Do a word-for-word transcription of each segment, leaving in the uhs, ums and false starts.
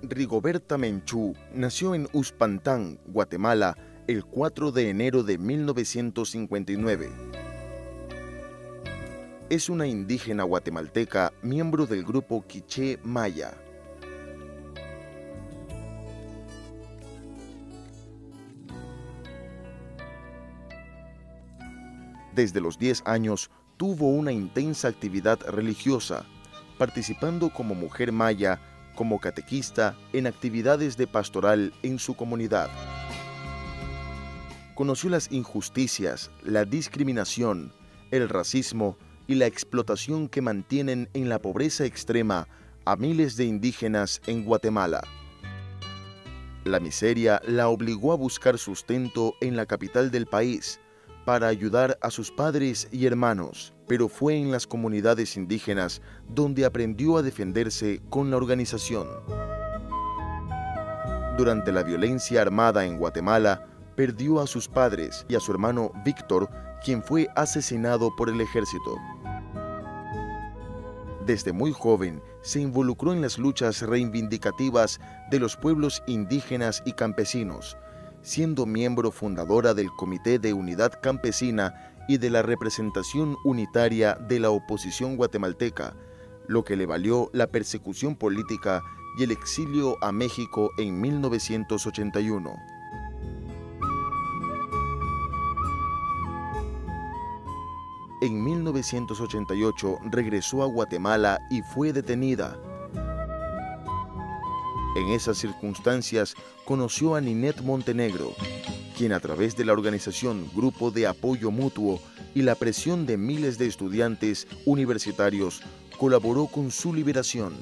Rigoberta Menchú nació en Uspantán, Guatemala, el cuatro de enero de mil novecientos cincuenta y nueve. Es una indígena guatemalteca, miembro del grupo Quiché Maya. Desde los diez años tuvo una intensa actividad religiosa, participando como mujer maya, como catequista en actividades de pastoral en su comunidad. Conoció las injusticias, la discriminación, el racismo y la explotación que mantienen en la pobreza extrema a miles de indígenas en Guatemala. La miseria la obligó a buscar sustento en la capital del país para ayudar a sus padres y hermanos, pero fue en las comunidades indígenas donde aprendió a defenderse con la organización. Durante la violencia armada en Guatemala, perdió a sus padres y a su hermano Víctor, quien fue asesinado por el ejército. Desde muy joven se involucró en las luchas reivindicativas de los pueblos indígenas y campesinos, siendo miembro fundadora del Comité de Unidad Campesina y de la representación unitaria de la oposición guatemalteca, lo que le valió la persecución política y el exilio a México en mil novecientos ochenta y uno. En mil novecientos ochenta y ocho regresó a Guatemala y fue detenida. En esas circunstancias conoció a Ninette Montenegro, quien a través de la organización Grupo de Apoyo Mutuo y la presión de miles de estudiantes universitarios colaboró con su liberación.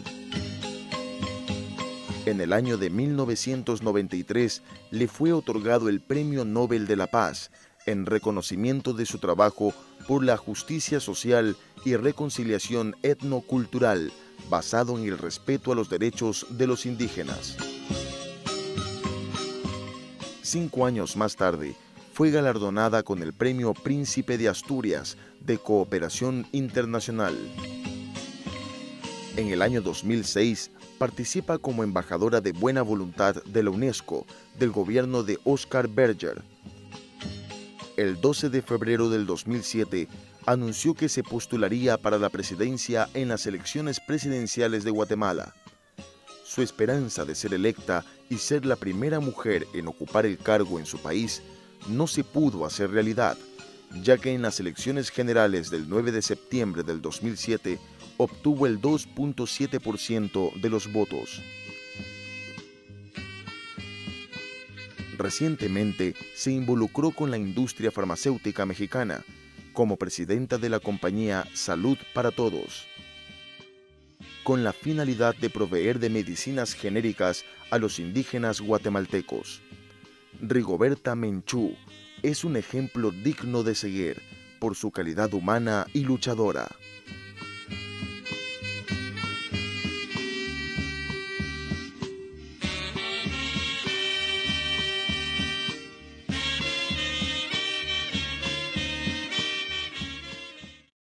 En el año de mil novecientos noventa y tres le fue otorgado el Premio Nobel de la Paz en reconocimiento de su trabajo por la justicia social y reconciliación etnocultural basado en el respeto a los derechos de los indígenas. Cinco años más tarde, fue galardonada con el Premio Príncipe de Asturias de Cooperación Internacional. En el año dos mil seis, participa como embajadora de buena voluntad de la UNESCO del gobierno de Oscar Berger. El doce de febrero del dos mil siete, anunció que se postularía para la presidencia en las elecciones presidenciales de Guatemala. Su esperanza de ser electa y ser la primera mujer en ocupar el cargo en su país no se pudo hacer realidad, ya que en las elecciones generales del nueve de septiembre del dos mil siete obtuvo el dos punto siete por ciento de los votos. Recientemente se involucró con la industria farmacéutica mexicana como presidenta de la compañía Salud para Todos, con la finalidad de proveer de medicinas genéricas a los indígenas guatemaltecos. Rigoberta Menchú es un ejemplo digno de seguir por su calidad humana y luchadora.